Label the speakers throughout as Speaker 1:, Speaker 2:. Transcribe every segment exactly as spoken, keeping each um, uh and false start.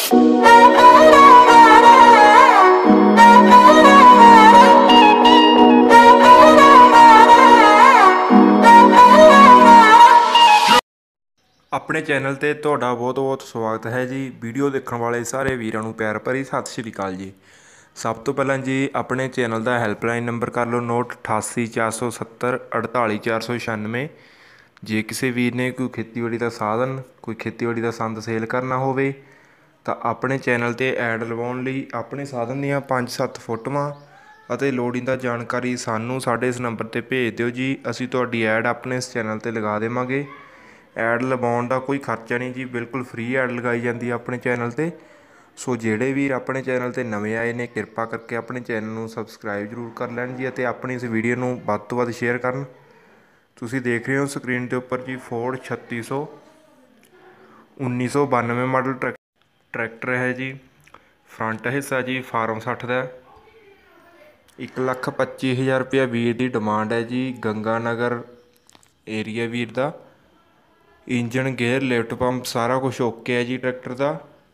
Speaker 1: अपने चैनल ते तुहाडा बहुत बहुत स्वागत है जी। वीडियो देखने वाले सारे वीरां नूं प्यार भरी सत श्री अकाल जी। सब तो पहलां जी अपने चैनल का हैल्पलाइन नंबर कर लो नोट अठासी चार सौ सत्तर अड़ताली चार सौ छियानवे। जे किसी वीर ने कोई खेतीबाड़ी का साधन कोई खेतीबाड़ी का संद सेल करना होवे तो अपने चैनल ते ऐड लवाउण लई अपने साधन दीआं पंज सत्त फोटोआं ਅਤੇ ਲੋੜੀਂਦਾ जानकारी सानू साडे इस नंबर ते भेज दिओ जी। असीं तुहाडी ऐड अपने इस चैनल ते लगा देवांगे। ऐड लवाउण दा कोई खर्चा नहीं जी, बिल्कुल फ्री ऐड लगाई जाती है अपने चैनल ते। सो ਜਿਹੜੇ ਵੀਰ ਆਪਣੇ ਚੈਨਲ ਤੇ ਨਵੇਂ ਆਏ ਨੇ ਕਿਰਪਾ ਕਰਕੇ ਆਪਣੇ ਚੈਨਲ ਨੂੰ ਸਬਸਕ੍ਰਾਈਬ ਜ਼ਰੂਰ ਕਰ ਲੈਣ ਜੀ ਅਤੇ ਆਪਣੀ ਇਸ ਵੀਡੀਓ ਨੂੰ ਵੱਧ ਤੋਂ ਵੱਧ ਸ਼ੇਅਰ ਕਰਨ। ਤੁਸੀਂ ਦੇਖ ਰਹੇ ਹੋ ਸਕਰੀਨ ਦੇ ਉੱਪਰ ਜੀ ਫੋਰਡ ਛੱਤੀ ਸੌ ਉੱਨੀ ਸੌ ਬਾਨਵੇਂ ਮਾਡਲ ਟਰੈਕ ਟਰੈਕਟਰ ਹੈ ਜੀ। ਫਰੰਟ ਹਿੱਸਾ ਜੀ ਫਾਰਮ ਸੱਠ ਦਾ। ਇੱਕ ਲੱਖ ਪੱਚੀ ਹਜ਼ਾਰ ਰੁਪਇਆ ਵੀਰ ਦੀ ਡਿਮਾਂਡ ਹੈ ਜੀ। ਗੰਗਾ ਨਗਰ ਏਰੀਆ ਵੀਰ ਦਾ। इंजन गेयर लिफ्ट पंप सारा कुछ ओके है जी। ट्रैक्टर का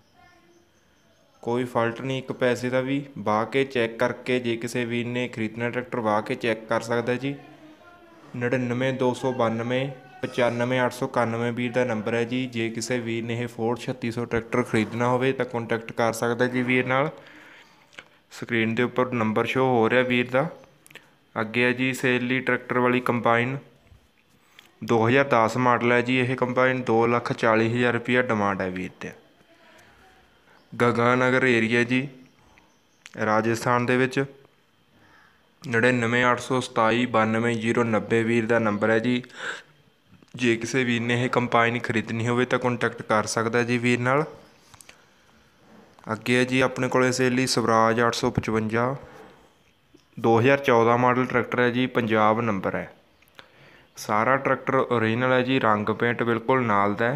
Speaker 1: कोई फॉल्ट नहीं, एक पैसे का भी। वाह के चैक करके जे किसी वीर ने खरीदना ट्रैक्टर वाह के चैक कर सकता जी। नड़िनवे दो सौ बानवे पचानवे अठ सौ इक्यानवे वीर का नंबर है जी। जे किसी वीर ने यह फोर्ड छत्ती सौ ट्रैक्टर खरीदना हो तो कॉन्टैक्ट कर सकता जी वीर नाल। स्क्रीन के उपर नंबर शो हो रहा वीर का। अगे है जी सेल ली ट्रैक्टर वाली कंबाइन दो हज़ार दस मॉडल है जी। यह कंबाइन दो लख चाली हज़ार रुपया डिमांड है वीर ते। गंगानगर एरिया जी राजस्थान दे विच। नड़िनवे अठ सौ सताई बानवे जीरो नब्बे वीर का नंबर है जी। जे किसी वीर ने यह कंबाइन खरीदनी हो तो कॉन्टैक्ट कर सकता जी वीर नाल। अगे है जी अपने को सेल स्वराज अठ सौ पचवंजा दो हज़ार चौदह मॉडल ट्रैक्टर है जी। पंजाब नंबर है। सारा ट्रैक्टर ओरिजिनल है जी। रंग पेंट बिल्कुल नाल दा।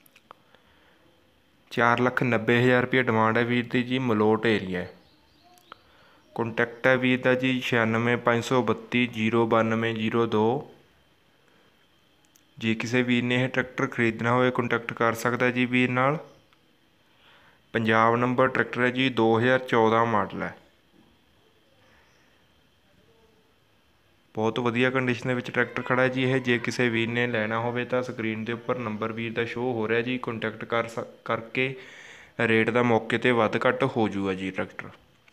Speaker 1: चार लख नब्बे हज़ार रुपये डिमांड है वीर की जी। मलोट एरिया है। कॉन्टैक्ट है वीर का जी छियानवे पाँच सौ बत्ती जीरो बानवे जीरो दो। जे किसी वीर ने यह ट्रैक्टर खरीदना हो कॉन्टैक्ट कर सकता जी वीर नाल। पंजाब नंबर ट्रैक्टर है जी। दो हज़ार चौदह मॉडल है। बहुत वधिया कंडीशन के ट्रैक्टर खड़ा है जी। यह जे किसी वीर ने लेना हो तो स्क्रीन के उपर नंबर वीर का शो हो रहा जी। कॉन्टैक्ट कर करके रेट का मौके पर वध घट हो जूगा जी ट्रैक्टर।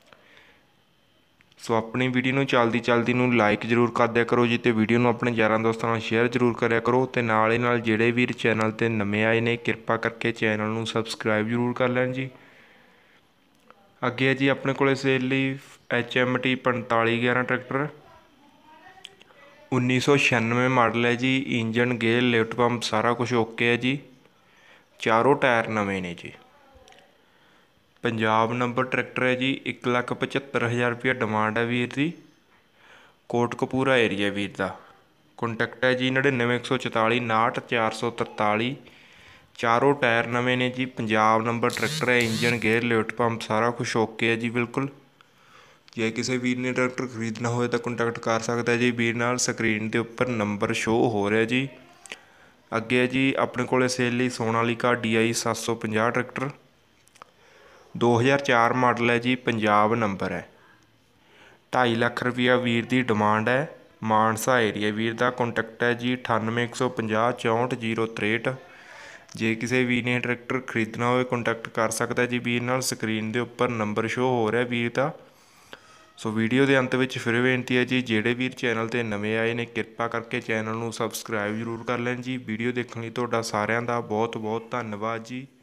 Speaker 1: सो अपनी वीडियो में चलती चलती नूं लाइक जरूर कर दिया करो जी। तो वीडियो में अपने यारां दोस्तों नाल शेयर जरूर करिया करो। तो नाल ही नाल जिहड़े वीर चैनल ते नवे आए ने किरपा करके चैनल नूं सबसक्राइब जरूर कर लैण जी। अगे है जी अपने को सेल लई एच एम टी पंताली ग्यारह ट्रैक्टर उन्नीस सौ छियानवे मॉडल है जी। इंजन गेयर लिफ्ट पंप सारा कुछ ओके है जी। चारों टायर नवे ने जी। पंजाब नंबर ट्रैक्टर है जी। एक लख पचहत्तर हज़ार रुपया डिमांड है वीर की। कोटकपूरा एरिया वीर का। कॉन्टैक्ट है जी नड़िनवे एक सौ चौताली नाहठ चार सौ तरताली। चारों टायर नवे ने जी। पंजाब नंबर ट्रैक्टर है। इंजन गेयर लिफ्ट पंप सारा कुछ ओके है जी बिल्कुल। जे किसी वीर ने ट्रैक्टर खरीदना हो तो कॉन्टैक्ट कर सकता जी वीर नाल। स्क्रीन के उपर नंबर शो हो रहा जी। अगे है जी अपने को सेल लई सोनालिका डी आई सत्त सौ पचास ट्रैक्टर दो हज़ार चार मॉडल है जी। पंजाब नंबर है। ढाई लख रुपया वीर की डिमांड है। मानसा एरिया वीर का। कॉन्टैक्ट है जी अठानवे एक सौ पचास चौंठ जीरो त्रेहठ। जे किसी वीर ने ट्रैक्टर खरीदना हो कॉन्टैक्ट कर सकता जी वीर नाल। स्क्रीन के उपर नंबर शो हो रहा वीर का। सो वीडियो के अंत में फिर बेनती है जी ਜਿਹੜੇ ਵੀਰ चैनल ਤੇ ਨਵੇਂ ਆਏ ਨੇ ਕਿਰਪਾ ਕਰਕੇ ਚੈਨਲ ਨੂੰ ਸਬਸਕ੍ਰਾਈਬ ਜ਼ਰੂਰ ਕਰ ਲੈਣ ਜੀ। ਵੀਡੀਓ ਦੇਖਣ ਲਈ ਤੁਹਾਡਾ ਸਾਰਿਆਂ ਦਾ ਬਹੁਤ ਬਹੁਤ ਧੰਨਵਾਦ ਜੀ।